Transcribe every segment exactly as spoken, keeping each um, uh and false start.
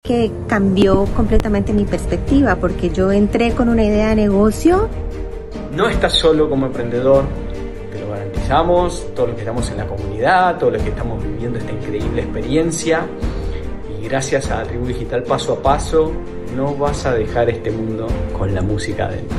que cambió completamente mi perspectiva, porque yo entré con una idea de negocio. No estás solo como emprendedor, te lo garantizamos, todos los que estamos en la comunidad, todos los que estamos viviendo esta increíble experiencia, y gracias a Tribu Digital Paso a Paso no vas a dejar este mundo con la música adentro.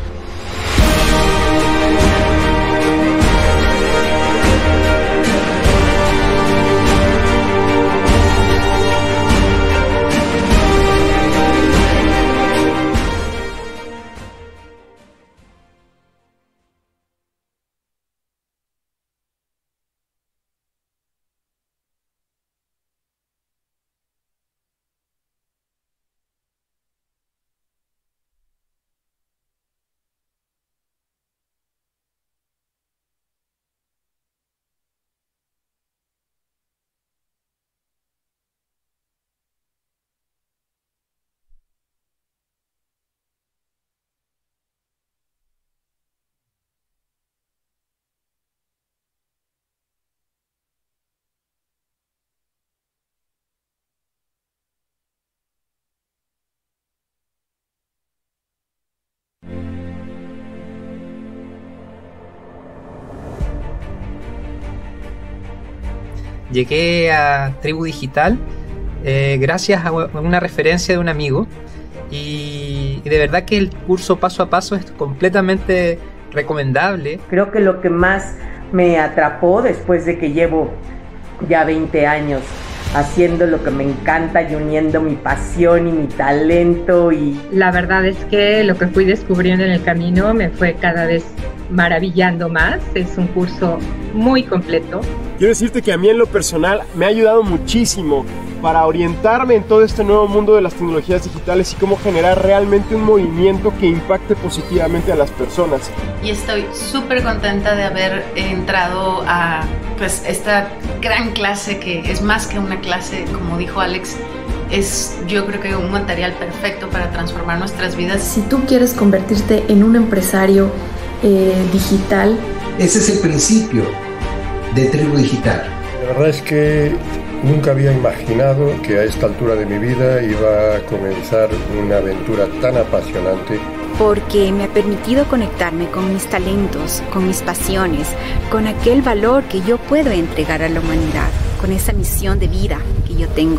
Llegué a Tribu Digital eh, gracias a una referencia de un amigo y, y de verdad que el curso paso a paso es completamente recomendable. Creo que lo que más me atrapó después de que llevo ya veinte años haciendo lo que me encanta y uniendo mi pasión y mi talento, y la verdad es que lo que fui descubriendo en el camino me fue cada vez maravillando más. Es un curso muy completo. Quiero decirte que a mí en lo personal me ha ayudado muchísimo para orientarme en todo este nuevo mundo de las tecnologías digitales y cómo generar realmente un movimiento que impacte positivamente a las personas. Y estoy súper contenta de haber entrado a pues, esta gran clase, que es más que una clase, como dijo Alex, es yo creo que un material perfecto para transformar nuestras vidas. Si tú quieres convertirte en un empresario eh, digital, ese es el principio de Tribu Digital. La verdad es que nunca había imaginado que a esta altura de mi vida iba a comenzar una aventura tan apasionante. Porque me ha permitido conectarme con mis talentos, con mis pasiones, con aquel valor que yo puedo entregar a la humanidad, con esa misión de vida que yo tengo.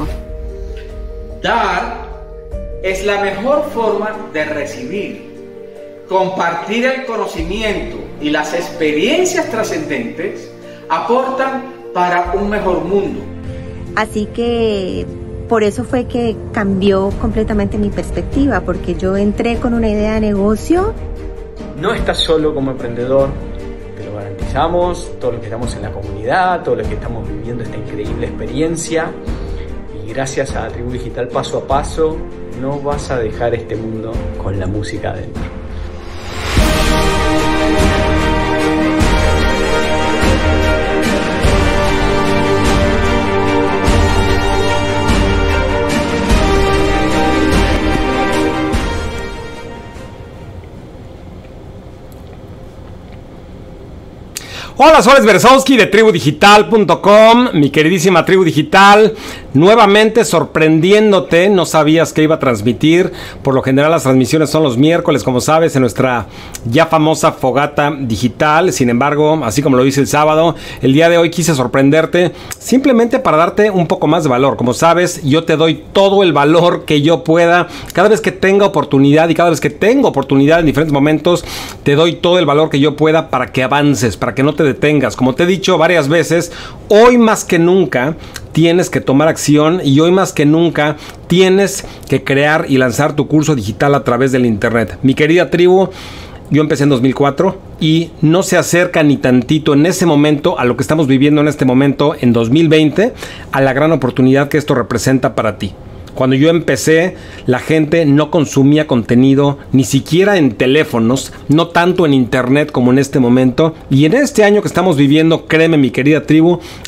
Dar es la mejor forma de recibir. Compartir el conocimiento y las experiencias trascendentes aportan para un mejor mundo. Así que por eso fue que cambió completamente mi perspectiva, porque yo entré con una idea de negocio. No estás solo como emprendedor, te lo garantizamos, todos los que estamos en la comunidad, todos los que estamos viviendo esta increíble experiencia, y gracias a Tribu Digital Paso a Paso no vas a dejar este mundo con la música adentro. Hola, soy Alex Bersowski de tribu digital punto com, mi queridísima Tribu Digital, nuevamente sorprendiéndote. No sabías que iba a transmitir. Por lo general las transmisiones son los miércoles, como sabes, en nuestra ya famosa fogata digital. Sin embargo, así como lo hice el sábado, el día de hoy quise sorprenderte simplemente para darte un poco más de valor. Como sabes, yo te doy todo el valor que yo pueda. Cada vez que tenga oportunidad y cada vez que tengo oportunidad en diferentes momentos, te doy todo el valor que yo pueda para que avances, para que no te detengas. Como te he dicho varias veces, hoy más que nunca tienes que tomar acción, y hoy más que nunca tienes que crear y lanzar tu curso digital a través del internet. Mi querida tribu, yo empecé en dos mil cuatro y no se acerca ni tantito en ese momento a lo que estamos viviendo en este momento en dos mil veinte, a la gran oportunidad que esto representa para ti. Cuando yo empecé, la gente no consumía contenido, ni siquiera en teléfonos, no tanto en internet como en este momento. Y en este año que estamos viviendo, créeme mi querida tribu,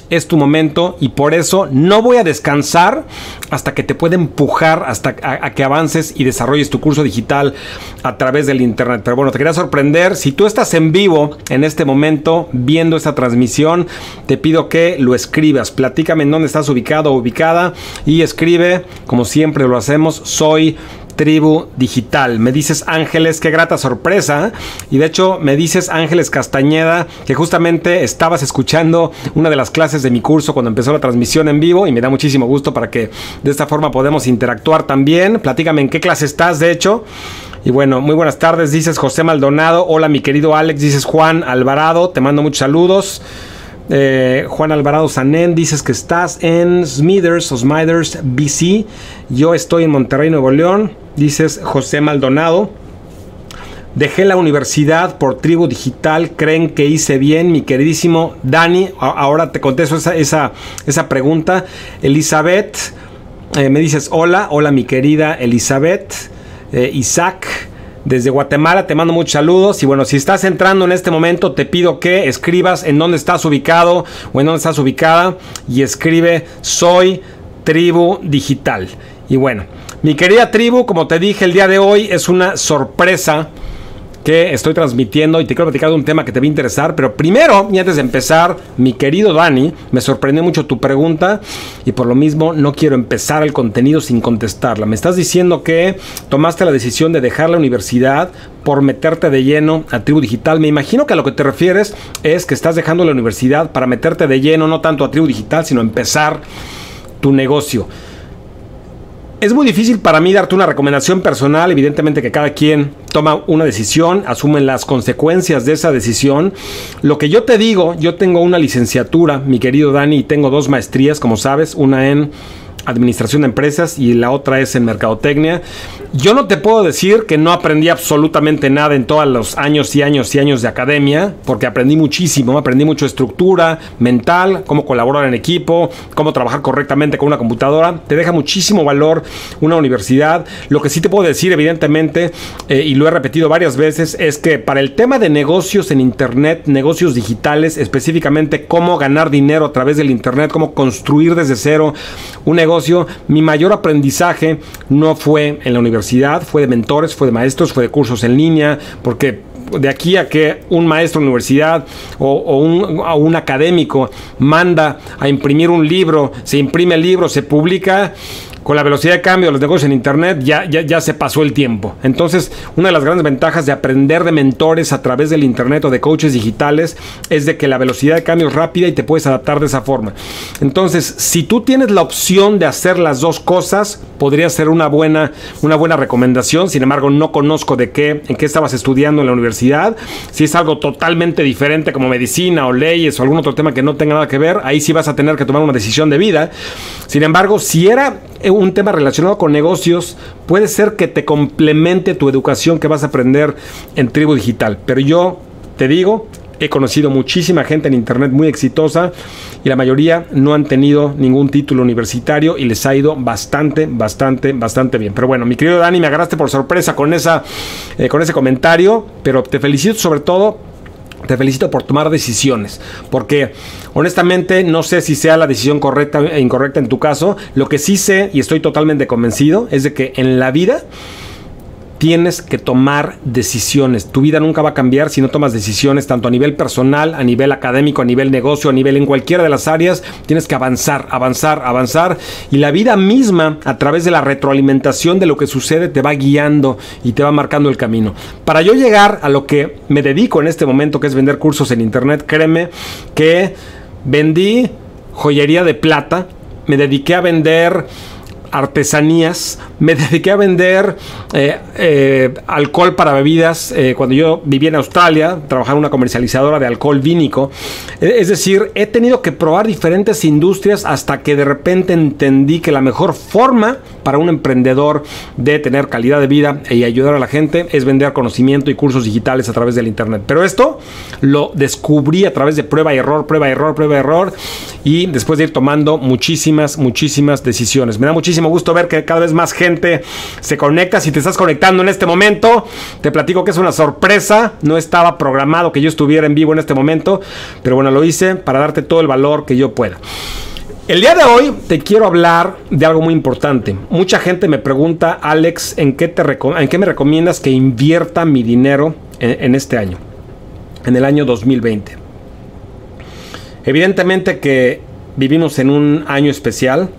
es tu momento y por eso no voy a descansar hasta que te pueda empujar hasta a, a que avances y desarrolles tu curso digital a través del internet. Pero bueno, te quería sorprender. Si tú estás en vivo en este momento viendo esta transmisión, te pido que lo escribas. Platícame en dónde estás ubicado o ubicada y escribe, como siempre lo hacemos, soy Tribu Digital. Me dices Ángeles, qué grata sorpresa. Y de hecho me dices Ángeles Castañeda que justamente estabas escuchando una de las clases de mi curso cuando empezó la transmisión en vivo y me da muchísimo gusto para que de esta forma podamos interactuar también. Platícame en qué clase estás, de hecho. Y bueno, muy buenas tardes, dices José Maldonado. Hola mi querido Alex, dices Juan Alvarado, te mando muchos saludos. Eh, Juan Alvarado Sanén, dices que estás en Smithers o Smithers, B C. Yo estoy en Monterrey, Nuevo León. Dices José Maldonado. Dejé la universidad por Tribu Digital. ¿Creen que hice bien, mi queridísimo Dani? Ahora te contesto esa, esa, esa pregunta. Elizabeth, eh, me dices hola. Hola mi querida Elizabeth. eh, Isaac desde Guatemala, te mando muchos saludos. Y bueno, si estás entrando en este momento, te pido que escribas en dónde estás ubicado o en dónde estás ubicada y escribe soy Tribu Digital. Y bueno, mi querida tribu, como te dije, el día de hoy es una sorpresa que estoy transmitiendo y te quiero platicar de un tema que te va a interesar. Pero primero, y antes de empezar, mi querido Dani, me sorprendió mucho tu pregunta y por lo mismo no quiero empezar el contenido sin contestarla. Me estás diciendo que tomaste la decisión de dejar la universidad por meterte de lleno a Tribu Digital. Me imagino que a lo que te refieres es que estás dejando la universidad para meterte de lleno no tanto a Tribu Digital, sino empezar tu negocio. Es muy difícil para mí darte una recomendación personal. Evidentemente que cada quien toma una decisión, asume las consecuencias de esa decisión. Lo que yo te digo, yo tengo una licenciatura, mi querido Dani, y tengo dos maestrías, como sabes, una en administración de empresas y la otra es en mercadotecnia. Yo no te puedo decir que no aprendí absolutamente nada en todos los años y años y años de academia, porque aprendí muchísimo, aprendí mucho estructura mental, cómo colaborar en equipo, cómo trabajar correctamente con una computadora. Te deja muchísimo valor una universidad. Lo que sí te puedo decir, evidentemente, eh, y lo he repetido varias veces, es que para el tema de negocios en internet, negocios digitales, específicamente cómo ganar dinero a través del internet, cómo construir desde cero un negocio, mi mayor aprendizaje no fue en la universidad, fue de mentores, fue de maestros, fue de cursos en línea, porque de aquí a que un maestro en la universidad o, o, un, o un académico manda a imprimir un libro, se imprime el libro, se publica, con la velocidad de cambio de los negocios en internet ya, ya, ya se pasó el tiempo. Entonces, una de las grandes ventajas de aprender de mentores a través del internet o de coaches digitales es de que la velocidad de cambio es rápida y te puedes adaptar de esa forma. Entonces, si tú tienes la opción de hacer las dos cosas, podría ser una buena, una buena recomendación. Sin embargo, no conozco de qué, en qué estabas estudiando en la universidad. Si es algo totalmente diferente como medicina o leyes o algún otro tema que no tenga nada que ver, ahí sí vas a tener que tomar una decisión de vida. Sin embargo, si era un tema relacionado con negocios, puede ser que te complemente tu educación que vas a aprender en Tribu Digital. Pero yo te digo, he conocido muchísima gente en internet muy exitosa y la mayoría no han tenido ningún título universitario y les ha ido bastante, bastante, bastante bien. Pero bueno, mi querido Dani, me agarraste por sorpresa con, esa, eh, con ese comentario, pero te felicito sobre todo. Te felicito por tomar decisiones, porque honestamente no sé si sea la decisión correcta e incorrecta en tu caso. Lo que sí sé y estoy totalmente convencido es de que en la vida tienes que tomar decisiones. Tu vida nunca va a cambiar si no tomas decisiones, tanto a nivel personal, a nivel académico, a nivel negocio, a nivel en cualquiera de las áreas. Tienes que avanzar, avanzar, avanzar. Y la vida misma, a través de la retroalimentación de lo que sucede, te va guiando y te va marcando el camino. Para yo llegar a lo que me dedico en este momento, que es vender cursos en internet, créeme que vendí joyería de plata, me dediqué a vender artesanías, me dediqué a vender eh, eh, alcohol para bebidas eh, cuando yo vivía en Australia, trabajaba en una comercializadora de alcohol vínico. Es decir, he tenido que probar diferentes industrias hasta que de repente entendí que la mejor forma para un emprendedor de tener calidad de vida y ayudar a la gente es vender conocimiento y cursos digitales a través del internet. Pero esto lo descubrí a través de prueba y error, prueba y error, prueba y error, y después de ir tomando muchísimas, muchísimas decisiones. Me da muchísima muchísimo gusto ver que cada vez más gente se conecta. Si te estás conectando en este momento, te platico que es una sorpresa. No estaba programado que yo estuviera en vivo en este momento, pero bueno, lo hice para darte todo el valor que yo pueda. El día de hoy te quiero hablar de algo muy importante. Mucha gente me pregunta, Alex, ¿en qué, te ¿en qué me recomiendas que invierta mi dinero en, en este año? En el año dos mil veinte. Evidentemente que vivimos en un año especial.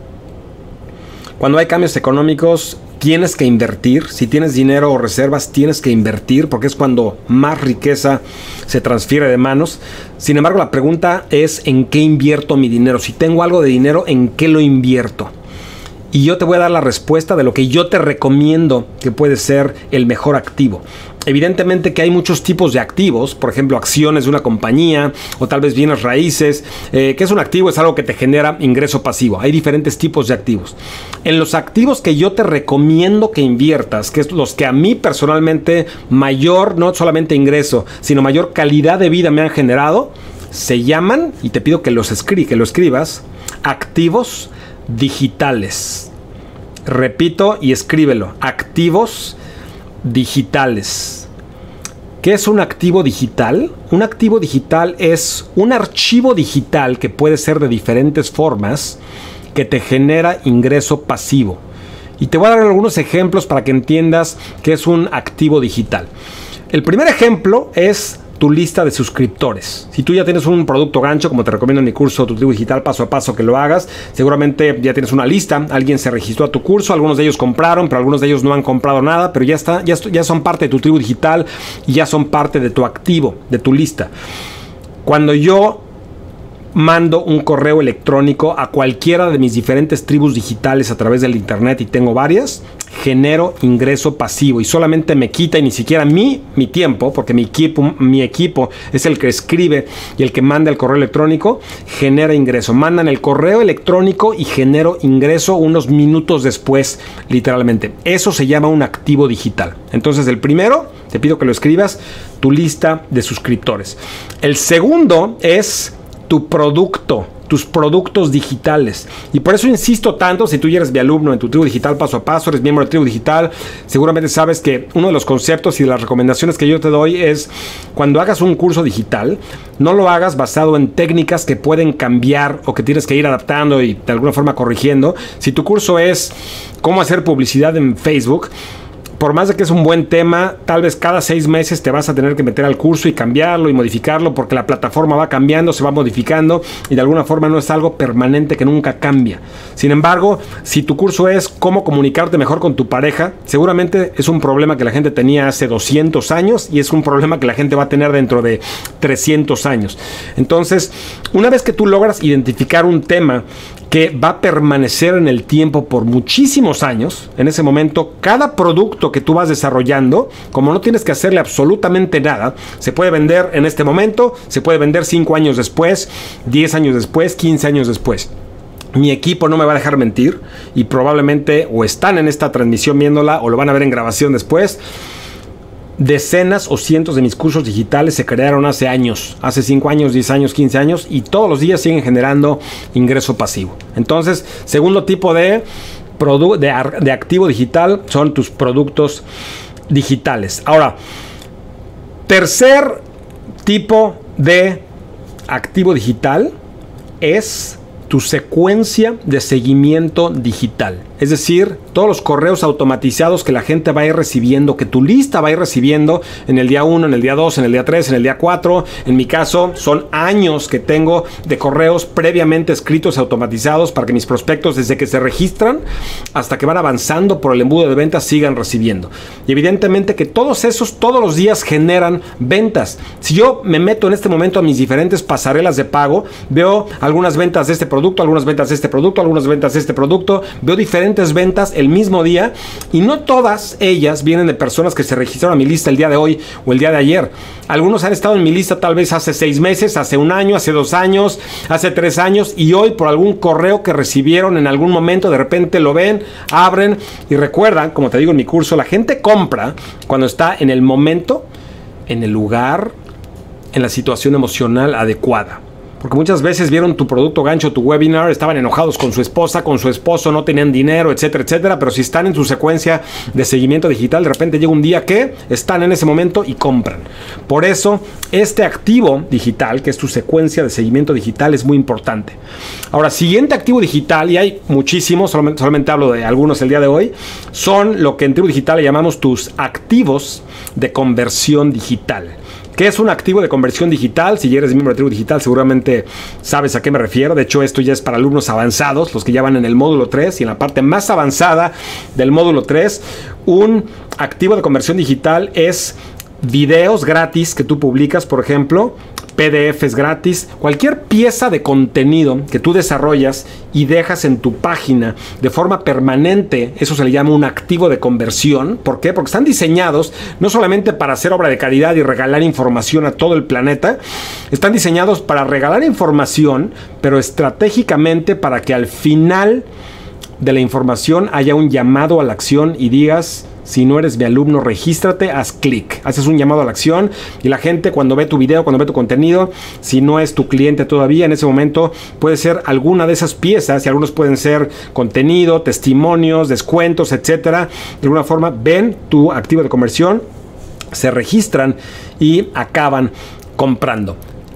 Cuando hay cambios económicos, tienes que invertir. Si tienes dinero o reservas, tienes que invertir, porque es cuando más riqueza se transfiere de manos. Sin embargo, la pregunta es, ¿en qué invierto mi dinero? Si tengo algo de dinero, ¿en qué lo invierto? Y yo te voy a dar la respuesta de lo que yo te recomiendo que puede ser el mejor activo. Evidentemente que hay muchos tipos de activos, por ejemplo, acciones de una compañía o tal vez bienes raíces. Eh, ¿Qué es un activo? Es algo que te genera ingreso pasivo. Hay diferentes tipos de activos. En los activos que yo te recomiendo que inviertas, que es los que a mí personalmente mayor, no solamente ingreso, sino mayor calidad de vida me han generado, se llaman, y te pido que los escri- que lo escribas, activos digitales. Repito y escríbelo, activos digitales. ¿Qué es un activo digital? Un activo digital es un archivo digital que puede ser de diferentes formas, que te genera ingreso pasivo. Y te voy a dar algunos ejemplos para que entiendas qué es un activo digital. El primer ejemplo es tu lista de suscriptores. Si tú ya tienes un producto gancho, como te recomiendo en mi curso Tu Tribu Digital Paso a Paso que lo hagas, seguramente ya tienes una lista, alguien se registró a tu curso, algunos de ellos compraron, pero algunos de ellos no han comprado nada, pero ya, está, ya, ya son parte de tu tribu digital y ya son parte de tu activo, de tu lista. Cuando yo mando un correo electrónico a cualquiera de mis diferentes tribus digitales a través del internet, y tengo varias, genero ingreso pasivo y solamente me quita, y ni siquiera mi, mi tiempo, porque mi equipo, mi equipo es el que escribe y el que manda el correo electrónico, genera ingreso. Mandan el correo electrónico y genero ingreso unos minutos después, literalmente. Eso se llama un activo digital. Entonces, el primero, te pido que lo escribas, tu lista de suscriptores. El segundo es tu producto, tus productos digitales. Y por eso insisto tanto, si tú ya eres mi alumno en Tu Tribu Digital Paso a Paso, eres miembro de Tribu Digital, seguramente sabes que uno de los conceptos y de las recomendaciones que yo te doy es, cuando hagas un curso digital, no lo hagas basado en técnicas que pueden cambiar o que tienes que ir adaptando y de alguna forma corrigiendo. Si tu curso es cómo hacer publicidad en Facebook, por más de que es un buen tema, tal vez cada seis meses te vas a tener que meter al curso y cambiarlo y modificarlo, porque la plataforma va cambiando, se va modificando y de alguna forma no es algo permanente que nunca cambia. Sin embargo, si tu curso es cómo comunicarte mejor con tu pareja, seguramente es un problema que la gente tenía hace doscientos años y es un problema que la gente va a tener dentro de trescientos años. Entonces, una vez que tú logras identificar un tema que va a permanecer en el tiempo por muchísimos años, en ese momento, cada producto que tú vas desarrollando, como no tienes que hacerle absolutamente nada, se puede vender en este momento, se puede vender cinco años después, diez años después, quince años después. Mi equipo no me va a dejar mentir y probablemente o están en esta transmisión viéndola o lo van a ver en grabación después. Decenas o cientos de mis cursos digitales se crearon hace años, hace cinco años, diez años, quince años, y todos los días siguen generando ingreso pasivo. Entonces, segundo tipo de, de, de activo digital son tus productos digitales. Ahora, tercer tipo de activo digital es tu secuencia de seguimiento digital. Es decir, todos los correos automatizados que la gente va a ir recibiendo, que tu lista va a ir recibiendo en el día uno, en el día dos, en el día tres, en el día cuatro. En mi caso, son años que tengo de correos previamente escritos y automatizados para que mis prospectos, desde que se registran hasta que van avanzando por el embudo de ventas, sigan recibiendo. Y evidentemente que todos esos, todos los días generan ventas. Si yo me meto en este momento a mis diferentes pasarelas de pago, veo algunas ventas de este producto, algunas ventas de este producto, algunas ventas de este producto, veo diferentes ventas el mismo día, y no todas ellas vienen de personas que se registraron a mi lista el día de hoy o el día de ayer. Algunos han estado en mi lista tal vez hace seis meses, hace un año, hace dos años, hace tres años, y hoy por algún correo que recibieron en algún momento, de repente lo ven, abren y recuerdan, como te digo en mi curso, la gente compra cuando está en el momento, en el lugar, en la situación emocional adecuada. Porque muchas veces vieron tu producto gancho, tu webinar, estaban enojados con su esposa, con su esposo, no tenían dinero, etcétera, etcétera. Pero si están en su secuencia de seguimiento digital, de repente llega un día que están en ese momento y compran. Por eso, este activo digital, que es tu secuencia de seguimiento digital, es muy importante. Ahora, siguiente activo digital, y hay muchísimos, solamente, solamente hablo de algunos el día de hoy, son lo que en Tribu Digital le llamamos tus activos de conversión digital. ¿Qué es un activo de conversión digital? Si ya eres miembro de Tribu Digital, seguramente sabes a qué me refiero. De hecho, esto ya es para alumnos avanzados, los que ya van en el módulo tres, y en la parte más avanzada del módulo tres, un activo de conversión digital es videos gratis que tú publicas, por ejemplo, P D Fs gratis, cualquier pieza de contenido que tú desarrollas y dejas en tu página de forma permanente. Eso se le llama un activo de conversión. ¿Por qué? Porque están diseñados no solamente para hacer obra de caridad y regalar información a todo el planeta, están diseñados para regalar información, pero estratégicamente para que al final de la información haya un llamado a la acción y digas: si no eres mi alumno, regístrate, haz clic. Haces un llamado a la acción y la gente, cuando ve tu video, cuando ve tu contenido, si no es tu cliente todavía, en ese momento puede ser alguna de esas piezas, y algunos pueden ser contenido, testimonios, descuentos, etcétera. De alguna forma ven tu activo de conversión, se registran y acaban comprando.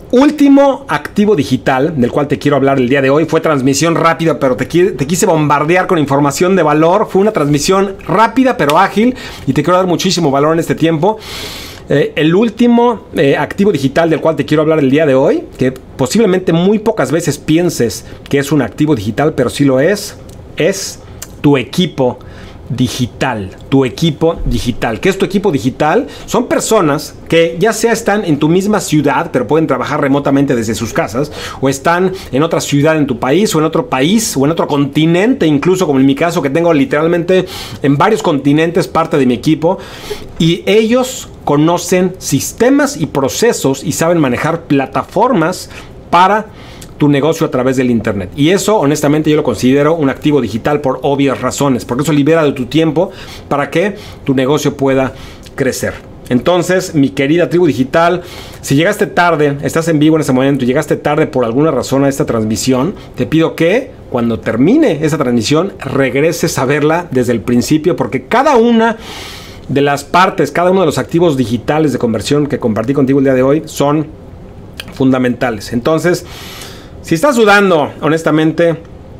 Último activo digital del cual te quiero hablar el día de hoy. Fue transmisión rápida, pero te, te quise bombardear con información de valor. Fue una transmisión rápida pero ágil, y te quiero dar muchísimo valor en este tiempo. Eh, el último eh, activo digital del cual te quiero hablar el día de hoy, que posiblemente muy pocas veces pienses que es un activo digital, pero sí lo es, es tu equipo digital. Tu equipo digital. ¿Qué es tu equipo digital? Son personas que ya sea están en tu misma ciudad, pero pueden trabajar remotamente desde sus casas, o están en otra ciudad en tu país, o en otro país, o en otro continente, incluso como en mi caso, que tengo literalmente en varios continentes parte de mi equipo, y ellos conocen sistemas y procesos y saben manejar plataformas para tu negocio a través del internet. Y eso, honestamente, yo lo considero un activo digital por obvias razones, porque eso libera de tu tiempo para que tu negocio pueda crecer. Entonces, mi querida Tribu Digital, si llegaste tarde, estás en vivo en ese momento, llegaste tarde por alguna razón a esta transmisión, te pido que cuando termine esa transmisión regreses a verla desde el principio, porque cada una de las partes, cada uno de los activos digitales de conversión que compartí contigo el día de hoy son fundamentales. Entonces, si estás dudando, honestamente,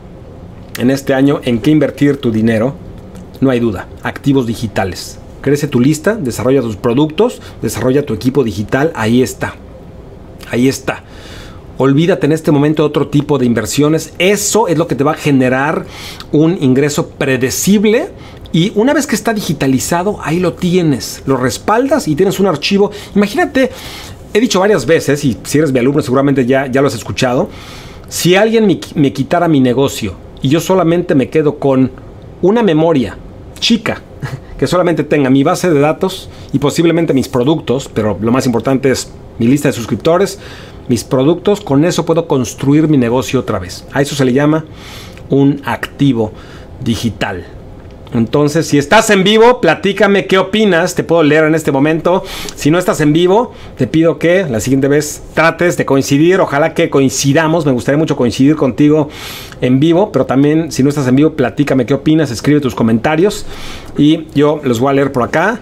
en este año en qué invertir tu dinero, no hay duda, activos digitales. Crece tu lista, desarrolla tus productos, desarrolla tu equipo digital, ahí está, ahí está. Olvídate en este momento de otro tipo de inversiones, eso es lo que te va a generar un ingreso predecible. Y una vez que está digitalizado, ahí lo tienes, lo respaldas y tienes un archivo. Imagínate, he dicho varias veces, y si eres mi alumno seguramente ya, ya lo has escuchado, si alguien me, me quitara mi negocio y yo solamente me quedo con una memoria chica, que solamente tenga mi base de datos y posiblemente mis productos, pero lo más importante es mi lista de suscriptores, mis productos, con eso puedo construir mi negocio otra vez. A eso se le llama un activo digital. Entonces, si estás en vivo, platícame qué opinas, te puedo leer en este momento. Si no estás en vivo, te pido que la siguiente vez trates de coincidir, ojalá que coincidamos, me gustaría mucho coincidir contigo en vivo, pero también si no estás en vivo, platícame qué opinas, escribe tus comentarios y yo los voy a leer por acá.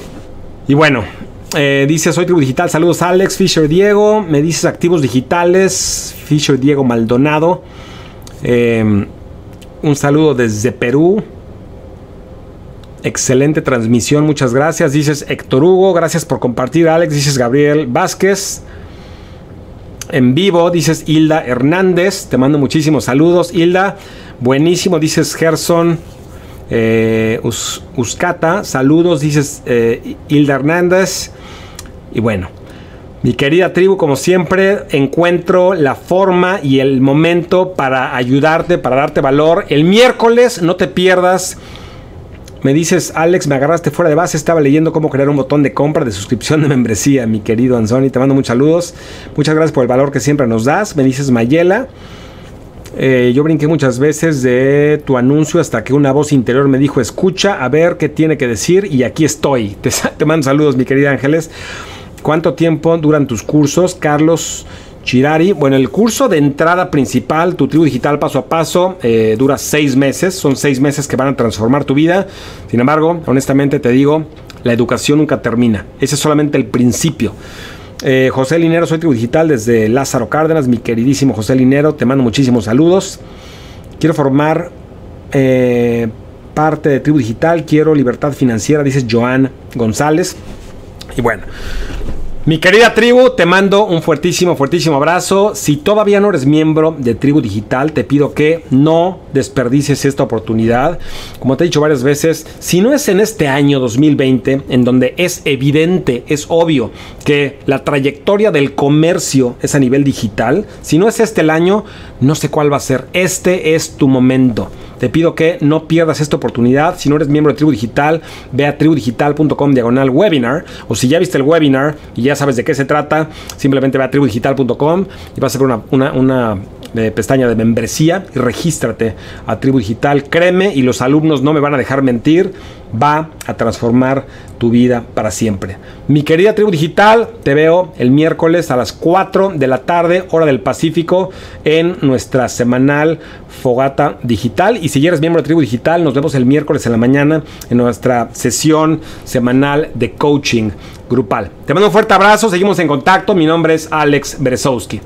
Y bueno, eh, dice, soy Tribu Digital, saludos Alex, Fisher Diego, me dices activos digitales, Fisher Diego Maldonado, eh, un saludo desde Perú. Excelente transmisión, muchas gracias. Dices Héctor Hugo, gracias por compartir. Alex, dices Gabriel Vázquez. En vivo, dices Hilda Hernández. Te mando muchísimos saludos, Hilda. Buenísimo, dices Gerson eh, Us, Uscata. Saludos, dices eh, Hilda Hernández. Y bueno, mi querida tribu, como siempre, encuentro la forma y el momento para ayudarte, para darte valor. El miércoles, no te pierdas. Me dices, Alex, me agarraste fuera de base, estaba leyendo cómo crear un botón de compra de suscripción de membresía, mi querido Anzoni, te mando muchos saludos, muchas gracias por el valor que siempre nos das. Me dices, Mayela, eh, yo brinqué muchas veces de tu anuncio hasta que una voz interior me dijo, escucha, a ver qué tiene que decir, y aquí estoy. Te, te mando saludos, mi querida Ángeles. ¿Cuánto tiempo duran tus cursos? Carlos Chirari. Bueno, el curso de entrada principal, tu tribu digital paso a paso, eh, dura seis meses. Son seis meses que van a transformar tu vida. Sin embargo, honestamente te digo, la educación nunca termina. Ese es solamente el principio. Eh, José Linero, soy Tribu Digital desde Lázaro Cárdenas. Mi queridísimo José Linero, te mando muchísimos saludos. Quiero formar eh, parte de Tribu Digital. Quiero libertad financiera, dice Joan González. Y bueno, mi querida tribu, te mando un fuertísimo, fuertísimo abrazo. Si todavía no eres miembro de Tribu Digital, te pido que no desperdicies esta oportunidad. Como te he dicho varias veces, si no es en este año dos mil veinte, en donde es evidente, es obvio que la trayectoria del comercio es a nivel digital, si no es este el año, no sé cuál va a ser. Este es tu momento. Te pido que no pierdas esta oportunidad. Si no eres miembro de Tribu Digital, ve a tribudigital.com diagonal webinar. O si ya viste el webinar y ya sabes de qué se trata, simplemente ve a tribudigital punto com y vas a ver una, una, una eh, pestaña de membresía y regístrate a Tribu Digital. Créeme, y los alumnos no me van a dejar mentir, va a transformar tu vida para siempre. Mi querida Tribu Digital, te veo el miércoles a las cuatro de la tarde, hora del Pacífico, en nuestra semanal Fogata Digital. Y si ya eres miembro de Tribu Digital, nos vemos el miércoles en la mañana en nuestra sesión semanal de coaching grupal. Te mando un fuerte abrazo, seguimos en contacto. Mi nombre es Alex Berezowski.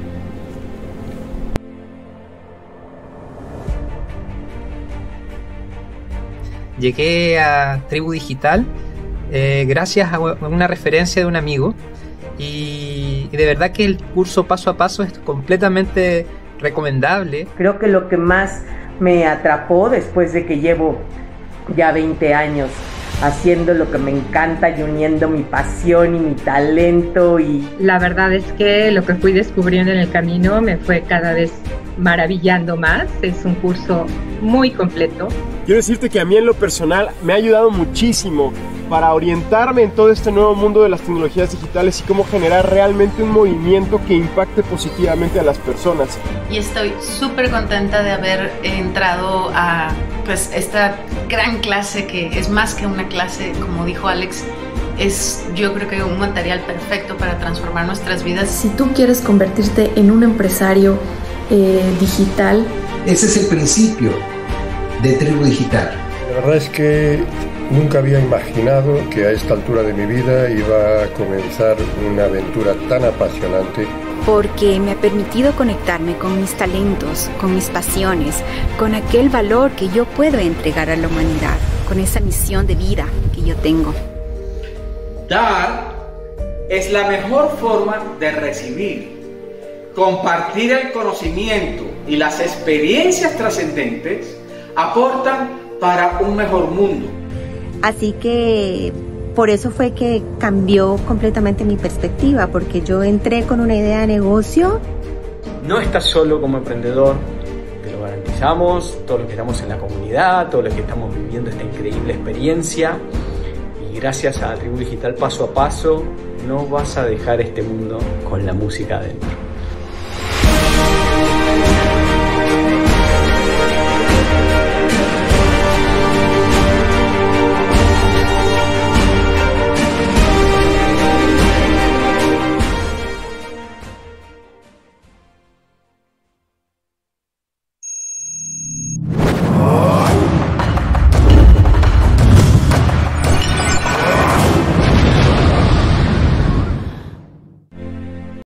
Llegué a Tribu Digital eh, gracias a una referencia de un amigo y, y de verdad que el curso paso a paso es completamente recomendable. Creo que lo que más me atrapó después de que llevo ya veinte años haciendo lo que me encanta y uniendo mi pasión y mi talento y... La verdad es que lo que fui descubriendo en el camino me fue cada vez maravillando más. Es un curso muy completo. Quiero decirte que a mí en lo personal me ha ayudado muchísimo para orientarme en todo este nuevo mundo de las tecnologías digitales y cómo generar realmente un movimiento que impacte positivamente a las personas. Y estoy súper contenta de haber entrado a pues, esta gran clase que es más que una clase, como dijo Alex, es yo creo que un material perfecto para transformar nuestras vidas. Si tú quieres convertirte en un empresario eh, digital, ese es el principio de Tribu Digital. La verdad es que nunca había imaginado que a esta altura de mi vida iba a comenzar una aventura tan apasionante. Porque me ha permitido conectarme con mis talentos, con mis pasiones, con aquel valor que yo puedo entregar a la humanidad, con esa misión de vida que yo tengo. Dar es la mejor forma de recibir. Compartir el conocimiento y las experiencias trascendentes aportan para un mejor mundo. Así que por eso fue que cambió completamente mi perspectiva, porque yo entré con una idea de negocio. No estás solo como emprendedor, te lo garantizamos, todos los que estamos en la comunidad, todos los que estamos viviendo esta increíble experiencia, y gracias a Tribu Digital paso a paso no vas a dejar este mundo con la música adentro.